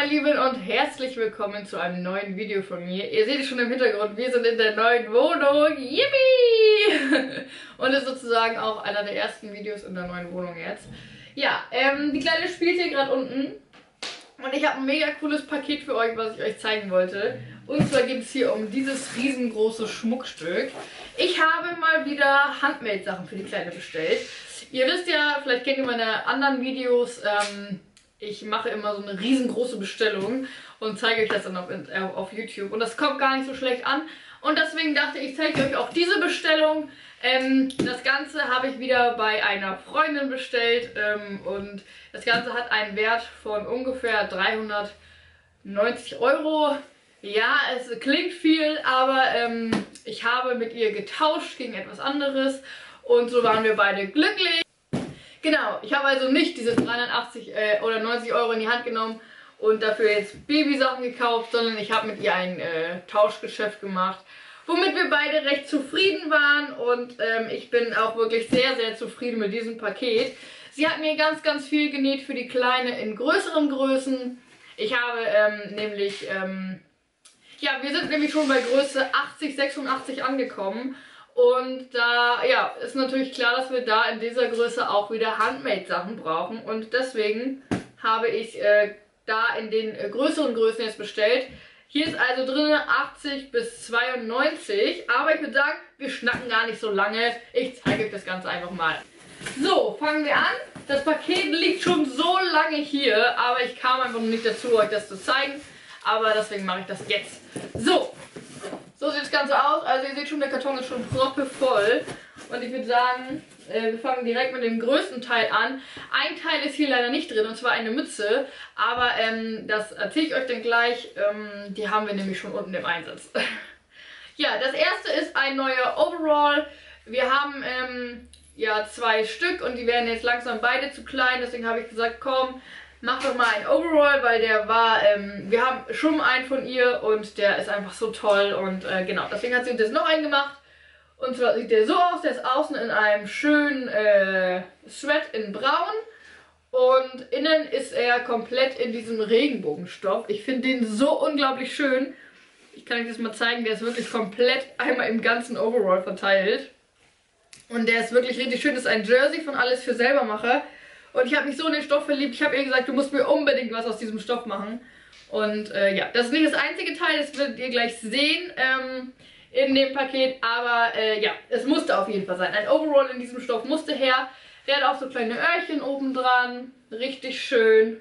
meine Lieben, und herzlich willkommen zu einem neuen Video von mir. Ihr seht es schon im Hintergrund, wir sind in der neuen Wohnung. Yippie! Und es ist sozusagen auch einer der ersten Videos in der neuen Wohnung jetzt. Ja, die Kleine spielt hier gerade unten. Und ich habe ein mega cooles Paket für euch, was ich euch zeigen wollte. Und zwar geht es hier um dieses riesengroße Schmuckstück. Ich habe mal wieder Handmade-Sachen für die Kleine bestellt. Ihr wisst ja, vielleicht kennt ihr meine anderen Videos, ich mache immer so eine riesengroße Bestellung und zeige euch das dann auf YouTube. Und das kommt gar nicht so schlecht an. Und deswegen dachte ich, zeige euch auch diese Bestellung. Das Ganze habe ich wieder bei einer Freundin bestellt. Und das Ganze hat einen Wert von ungefähr 390 Euro. Ja, es klingt viel, aber ich habe mit ihr getauscht gegen etwas anderes. Und so waren wir beide glücklich. Genau, ich habe also nicht diese 380 oder 90 Euro in die Hand genommen und dafür jetzt Babysachen gekauft, sondern ich habe mit ihr ein Tauschgeschäft gemacht, womit wir beide recht zufrieden waren, und ich bin auch wirklich sehr, sehr zufrieden mit diesem Paket. Sie hat mir ganz, ganz viel genäht für die Kleine in größeren Größen. Ich habe nämlich, ja, wir sind nämlich schon bei Größe 80, 86 angekommen. Und da, ja, ist natürlich klar, dass wir da in dieser Größe auch wieder Handmade-Sachen brauchen. Und deswegen habe ich da in den größeren Größen jetzt bestellt. Hier ist also drin 80 bis 92. Aber ich würde sagen, wir schnacken gar nicht so lange. Ich zeige euch das Ganze einfach mal. So, fangen wir an. Das Paket liegt schon so lange hier, aber ich kam einfach noch nicht dazu, euch das zu zeigen. Aber deswegen mache ich das jetzt. So sieht das Ganze aus. Also ihr seht schon, der Karton ist schon proppevoll. Und ich würde sagen, wir fangen direkt mit dem größten Teil an. Ein Teil ist hier leider nicht drin, und zwar eine Mütze. Aber das erzähle ich euch dann gleich. Die haben wir nämlich schon unten im Einsatz. Ja, das erste ist ein neuer Overall. Wir haben ja 2 Stück und die werden jetzt langsam beide zu klein. Deswegen habe ich gesagt, komm, mach doch mal einen Overall, weil der war, wir haben schon einen von ihr und der ist einfach so toll, und genau, deswegen hat sie uns jetzt noch einen gemacht. Und zwar sieht der so aus, der ist außen in einem schönen Thread in braun und innen ist er komplett in diesem Regenbogenstoff. Ich finde den so unglaublich schön. Ich kann euch das mal zeigen, der ist wirklich komplett einmal im ganzen Overall verteilt. Und der ist wirklich richtig schön, das ist ein Jersey von Alles für Selbermacher. Und ich habe mich so in den Stoff verliebt. Ich habe ihr gesagt, du musst mir unbedingt was aus diesem Stoff machen. Und ja, das ist nicht das einzige Teil, das werdet ihr gleich sehen in dem Paket. Aber ja, es musste auf jeden Fall sein. Ein Overall in diesem Stoff musste her. Der hat auch so kleine Öhrchen oben dran. Richtig schön.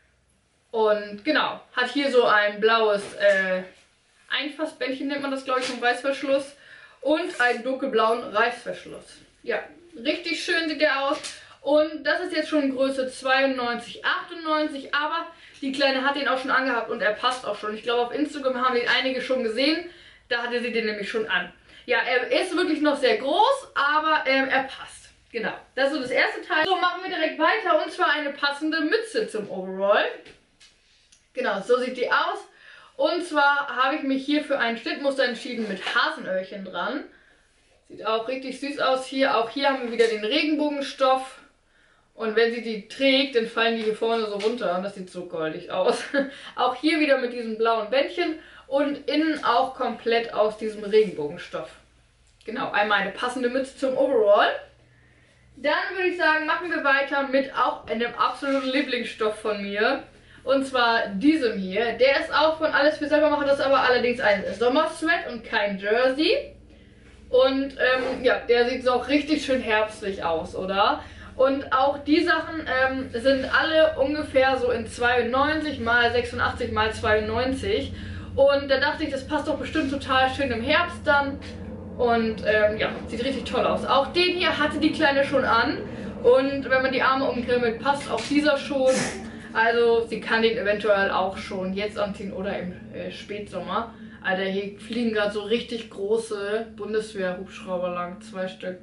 Und genau, hat hier so ein blaues Einfassbändchen, nennt man das, glaube ich, vom Reißverschluss. Und einen dunkelblauen Reißverschluss. Ja, richtig schön sieht der aus. Und das ist jetzt schon Größe 92, 98, aber die Kleine hat den auch schon angehabt und er passt auch schon. Ich glaube, auf Instagram haben den einige schon gesehen, da hatte sie den nämlich schon an. Ja, er ist wirklich noch sehr groß, aber er passt. Genau, das ist so das erste Teil. So, machen wir direkt weiter, und zwar eine passende Mütze zum Overall. Genau, so sieht die aus. Und zwar habe ich mich hier für ein Schnittmuster entschieden mit Hasenöhrchen dran. Sieht auch richtig süß aus hier. Auch hier haben wir wieder den Regenbogenstoff. Und wenn sie die trägt, dann fallen die hier vorne so runter und das sieht so goldig aus. Auch hier wieder mit diesem blauen Bändchen und innen auch komplett aus diesem Regenbogenstoff. Genau, einmal eine passende Mütze zum Overall. Dann würde ich sagen, machen wir weiter mit auch einem absoluten Lieblingsstoff von mir. Und zwar diesem hier. Der ist auch von Alles für Selbermacher, das ist aber allerdings ein Sommer-Thread und kein Jersey. Und ja, der sieht so auch richtig schön herbstlich aus, oder? Und auch die Sachen sind alle ungefähr so in 92 mal 86 mal 92. Und da dachte ich, das passt doch bestimmt total schön im Herbst dann. Und ja, sieht richtig toll aus. Auch den hier hatte die Kleine schon an. Und wenn man die Arme umkrempelt, passt auch dieser schon. Also sie kann den eventuell auch schon jetzt anziehen oder im Spätsommer. Alter, hier fliegen gerade so richtig große Bundeswehr-Hubschrauber lang. 2 Stück.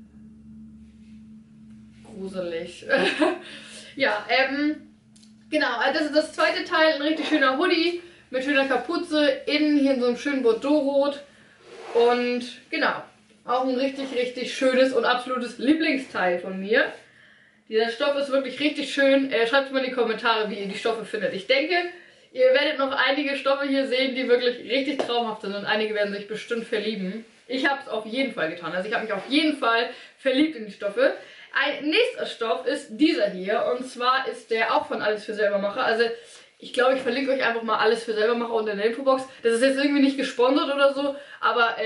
Gruselig. Ja, genau, das ist das zweite Teil, ein richtig schöner Hoodie mit schöner Kapuze, innen hier in so einem schönen Bordeaux-Rot. Und genau, auch ein richtig, richtig schönes und absolutes Lieblingsteil von mir. Dieser Stoff ist wirklich richtig schön. Schreibt mal in die Kommentare, wie ihr die Stoffe findet. Ich denke, Ihr werdet noch einige Stoffe hier sehen, die wirklich richtig traumhaft sind und einige werden sich bestimmt verlieben. Ich habe es auf jeden Fall getan. Also ich habe mich auf jeden Fall verliebt in die Stoffe. Ein nächster Stoff ist dieser hier und zwar ist der auch von Alles für Selbermacher. Also ich glaube, ich verlinke euch einfach mal Alles für Selbermacher unter der Infobox. Das ist jetzt irgendwie nicht gesponsert oder so, aber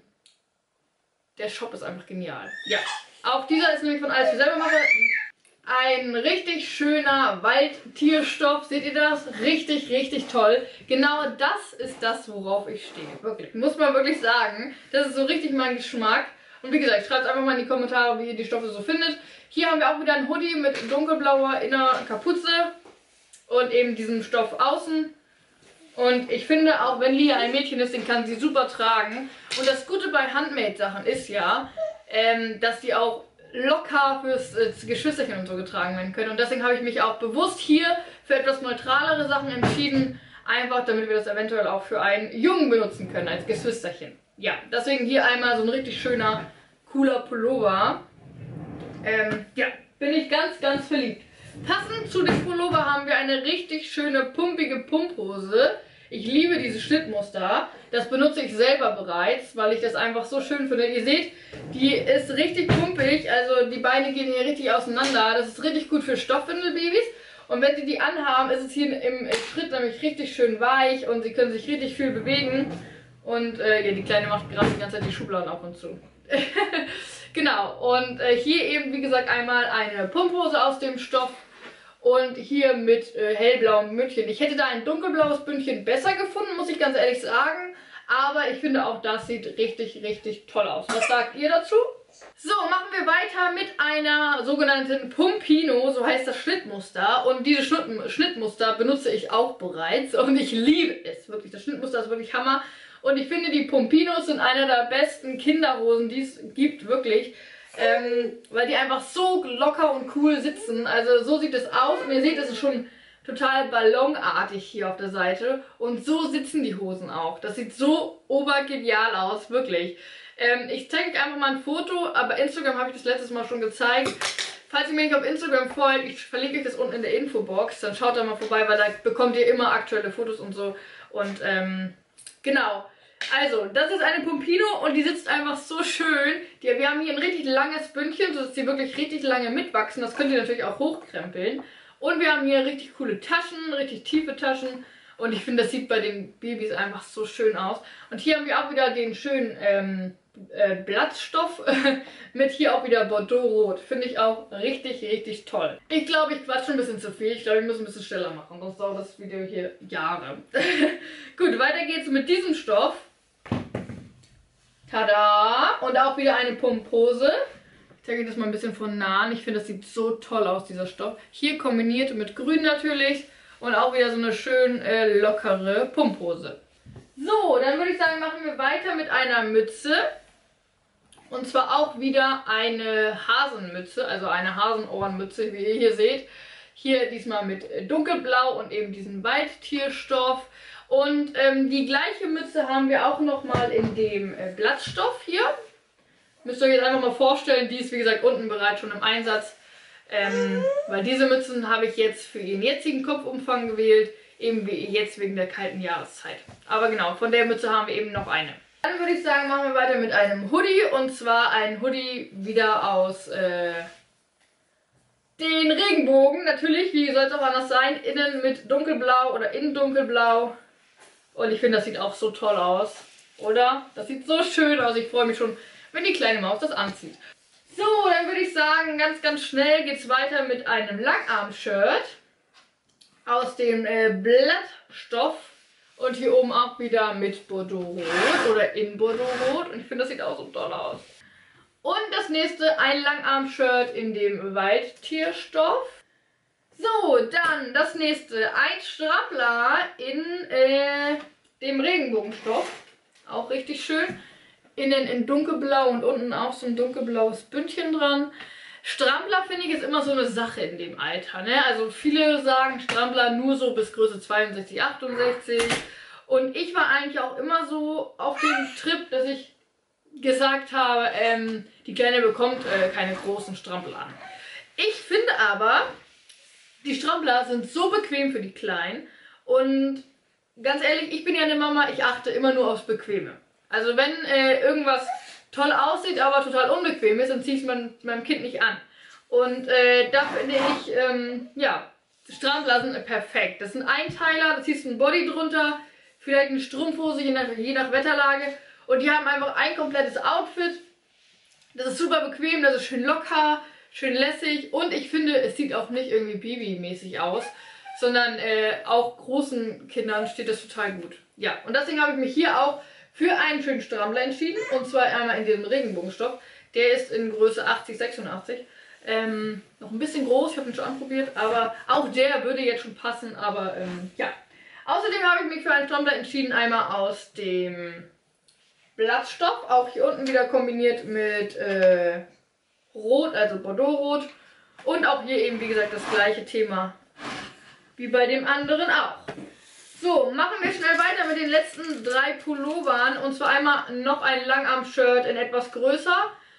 der Shop ist einfach genial. Ja, auch dieser ist nämlich von Alles für Selbermacher. Ein richtig schöner Waldtierstoff, seht ihr das? Richtig, richtig toll. Genau das ist das, worauf ich stehe. Wirklich, muss man wirklich sagen. Das ist so richtig mein Geschmack. Und wie gesagt, schreibt einfach mal in die Kommentare, wie ihr die Stoffe so findet. Hier haben wir auch wieder ein Hoodie mit dunkelblauer Innerkapuze und eben diesem Stoff außen. Und ich finde, auch wenn Lia ein Mädchen ist, den kann sie super tragen. Und das Gute bei Handmade-Sachen ist ja, dass die auch locker fürs Geschwisterchen und so getragen werden können. Und deswegen habe ich mich auch bewusst hier für etwas neutralere Sachen entschieden. Einfach, damit wir das eventuell auch für einen Jungen benutzen können, als Geschwisterchen. Ja, deswegen hier einmal so ein richtig schöner, cooler Pullover. Ja, bin ich ganz, ganz verliebt. Passend zu dem Pullover haben wir eine richtig schöne, pumpige Pumphose. Ich liebe diese Schnittmuster. Das benutze ich selber bereits, weil ich das einfach so schön finde. Ihr seht, die ist richtig pumpig, also die Beine gehen hier richtig auseinander. Das ist richtig gut für Stoffwindelbabys. Und wenn sie die anhaben, ist es hier im Schritt nämlich richtig schön weich und sie können sich richtig viel bewegen. Und ja, die Kleine macht gerade die ganze Zeit die Schubladen auf und zu. Genau, und hier eben, wie gesagt, einmal eine Pumphose aus dem Stoff. Und hier mit hellblauem Bündchen. Ich hätte da ein dunkelblaues Bündchen besser gefunden, muss ich ganz ehrlich sagen. Aber ich finde auch das sieht richtig, richtig toll aus. Was sagt ihr dazu? So, machen wir weiter mit einer sogenannten Pumpino, so heißt das Schnittmuster. Und diese Schnittmuster benutze ich auch bereits. Und ich liebe es, wirklich. Das Schnittmuster ist wirklich Hammer. Und ich finde, die Pumpinos sind einer der besten Kinderhosen, die es gibt, wirklich. Weil die einfach so locker und cool sitzen. Also so sieht es aus und ihr seht, es ist schon total ballonartig hier auf der Seite. Und so sitzen die Hosen auch. Das sieht so obergenial aus, wirklich. Ich zeige euch einfach mal ein Foto, aber Instagram habe ich das letztes Mal schon gezeigt. Falls ihr mir nicht auf Instagram folgt, ich verlinke euch das unten in der Infobox, dann schaut da mal vorbei, weil da bekommt ihr immer aktuelle Fotos und so. Und genau. Also, das ist eine Pumpino und die sitzt einfach so schön. Wir haben hier ein richtig langes Bündchen, sodass die wirklich richtig lange mitwachsen. Das könnt ihr natürlich auch hochkrempeln. Und wir haben hier richtig coole Taschen, richtig tiefe Taschen. Und ich finde, das sieht bei den Babys einfach so schön aus. Und hier haben wir auch wieder den schönen Blattstoff mit hier auch wieder Bordeaux-Rot. Finde ich auch richtig, richtig toll. Ich glaube, ich quatsche ein bisschen zu viel. Ich glaube, ich muss ein bisschen schneller machen, sonst dauert das Video hier Jahre. Gut, weiter geht's mit diesem Stoff. Tada! Und auch wieder eine Pumphose. Ich zeige euch das mal ein bisschen von nahen. Ich finde, das sieht so toll aus, dieser Stoff. Hier kombiniert mit Grün natürlich. Und auch wieder so eine schön lockere Pumphose. So, dann würde ich sagen, machen wir weiter mit einer Mütze. Und zwar auch wieder eine Hasenmütze, also eine Hasenohrenmütze, wie ihr hier seht. Hier diesmal mit dunkelblau und eben diesen Waldtierstoff. Und die gleiche Mütze haben wir auch nochmal in dem Blattstoff hier. Müsst ihr euch jetzt einfach mal vorstellen, die ist wie gesagt unten bereits schon im Einsatz. Weil diese Mützen habe ich jetzt für ihren jetzigen Kopfumfang gewählt. Eben wie jetzt wegen der kalten Jahreszeit. Aber genau, von der Mütze haben wir eben noch eine. Dann würde ich sagen, machen wir weiter mit einem Hoodie. Und zwar ein Hoodie wieder aus den Regenbogen. Natürlich, wie soll es auch anders sein. Innen mit dunkelblau oder in dunkelblau. Und ich finde, das sieht auch so toll aus. Oder? Das sieht so schön aus. Ich freue mich schon, wenn die kleine Maus das anzieht. So, dann würde ich sagen, ganz, ganz schnell geht es weiter mit einem Langarm-Shirt. Aus dem Blattstoff. Und hier oben auch wieder mit Bordeaux-Rot oder in Bordeaux-Rot. Und ich finde, das sieht auch so toll aus. Und das nächste, ein Langarm-Shirt in dem Waldtierstoff. So, dann das nächste, ein Strappler in dem Regenbogenstoff. Auch richtig schön. Innen in dunkelblau und unten auch so ein dunkelblaues Bündchen dran. Strampler finde ich ist immer so eine Sache in dem Alter. Ne? Also viele sagen Strampler nur so bis Größe 62, 68. Und ich war eigentlich auch immer so auf dem Trip, dass ich gesagt habe, die Kleine bekommt keine großen Strampler an. Ich finde aber, die Strampler sind so bequem für die Kleinen. Und ganz ehrlich, ich bin ja eine Mama, ich achte immer nur aufs Bequeme. Also wenn irgendwas toll aussieht, aber total unbequem ist, dann ziehe ich es meinem Kind nicht an. Und da finde ich, ja, Strandblasen perfekt. Das sind Einteiler, da ziehst du ein Body drunter, vielleicht eine Strumpfhose, je nach Wetterlage. Und die haben einfach ein komplettes Outfit. Das ist super bequem, das ist schön locker, schön lässig. Und ich finde, es sieht auch nicht irgendwie Baby-mäßig aus, sondern auch großen Kindern steht das total gut. Ja, und deswegen habe ich mich hier auch für einen schönen Strampler entschieden. Und zwar einmal in diesem Regenbogenstoff. Der ist in Größe 80, 86. Noch ein bisschen groß, ich habe ihn schon anprobiert, aber auch der würde jetzt schon passen, aber ja. Außerdem habe ich mich für einen Strampler entschieden, einmal aus dem Blattstoff, auch hier unten wieder kombiniert mit Rot, also Bordeaux-Rot. Und auch hier eben, wie gesagt, das gleiche Thema wie bei dem anderen auch. So, machen wir schnell weiter mit den letzten 3 Pullovern. Und zwar einmal noch ein Langarm-Shirt in etwas größer.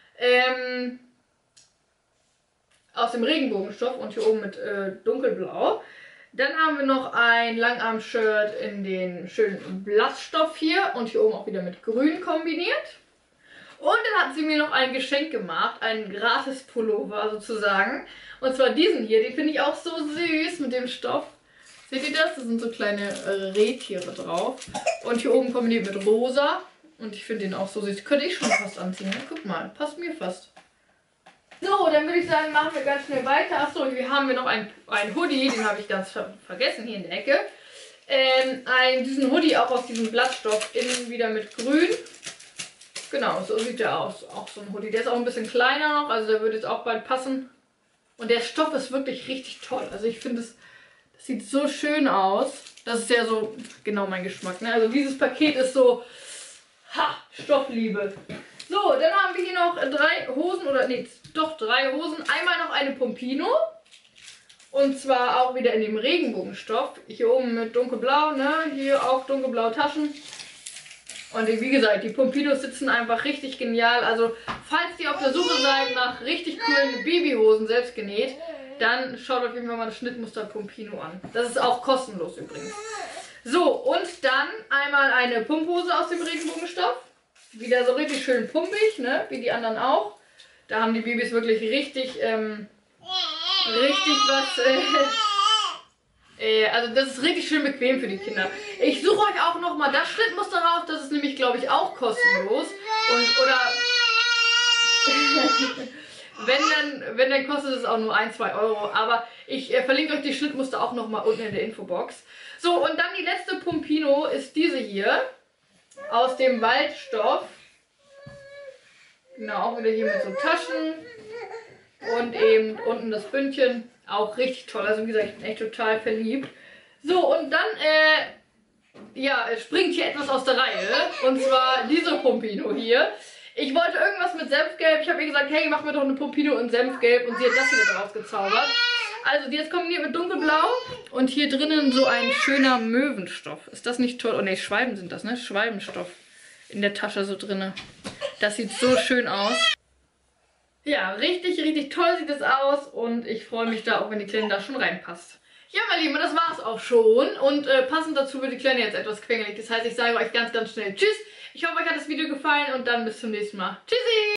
Aus dem Regenbogenstoff und hier oben mit dunkelblau. Dann haben wir noch ein Langarm-Shirt in den schönen Blattstoff hier und hier oben auch wieder mit grün kombiniert. Und dann hat sie mir noch ein Geschenk gemacht, einen Gratis-Pullover sozusagen. Und zwar diesen hier, den finde ich auch so süß mit dem Stoff. Seht ihr das? Da sind so kleine Rehtiere drauf. Und hier oben kombiniert mit rosa. Und ich finde den auch so süß. Könnte ich schon fast anziehen, ne? Guck mal, passt mir fast. So, dann würde ich sagen, machen wir ganz schnell weiter. Achso, hier haben wir noch ein Hoodie, den habe ich ganz vergessen hier in der Ecke. Diesen Hoodie auch aus diesem Blattstoff, innen wieder mit grün. Genau, so sieht der aus. Auch so ein Hoodie. Der ist auch ein bisschen kleiner noch, also der würde jetzt auch bald passen. Und der Stoff ist wirklich richtig toll. Also ich finde, das sieht so schön aus. Das ist ja so genau mein Geschmack, ne? Also dieses Paket ist so, Stoffliebe. So, dann haben wir hier noch 3 Hosen, oder nee, doch 3 Hosen. Einmal noch eine Pompino. Und zwar auch wieder in dem Regenbogenstoff. Hier oben mit dunkelblau, ne? Hier auch dunkelblaue Taschen. Und wie gesagt, die Pompinos sitzen einfach richtig genial. Also, falls ihr auf der Suche seid nach richtig coolen Babyhosen, selbst genäht, dann schaut auf jeden Fall mal das Schnittmuster Pompino an. Das ist auch kostenlos übrigens. So, und dann einmal eine Pumphose aus dem Regenbogenstoff. Wieder so richtig schön pumpig, ne? Wie die anderen auch. Da haben die Babys wirklich richtig was... also das ist richtig schön bequem für die Kinder. Ich suche euch auch nochmal das Schnittmuster raus. Das ist nämlich, glaube ich, auch kostenlos. Wenn dann kostet es auch nur 1-2 Euro. Aber ich verlinke euch die Schnittmuster auch nochmal unten in der Infobox. So, und dann die letzte Pompino ist diese hier. Aus dem Waldstoff. Genau, auch wieder hier mit so Taschen. Und eben unten das Bündchen. Auch richtig toll. Also wie gesagt, ich bin echt total verliebt. So, und dann, ja, springt hier etwas aus der Reihe. Und zwar diese Pompino hier. Ich wollte irgendwas mit Senfgelb. Ich habe ihr gesagt, hey, mach mir doch eine Pompino in Senfgelb. Und sie hat das wieder draus gezaubert. Also die ist kombiniert mit dunkelblau. Und hier drinnen so ein schöner Möwenstoff. Ist das nicht toll? Oh ne, Schwalben sind das, ne? Schwalbenstoff in der Tasche so drinne. Das sieht so schön aus. Ja, richtig, richtig toll sieht es aus. Und ich freue mich da auch, wenn die Kleine da schon reinpasst. Ja, meine Lieben, das war's auch schon. Und passend dazu wird die Kleine jetzt etwas quengelig. Das heißt, ich sage euch ganz, ganz schnell Tschüss. Ich hoffe, euch hat das Video gefallen und dann bis zum nächsten Mal. Tschüssi!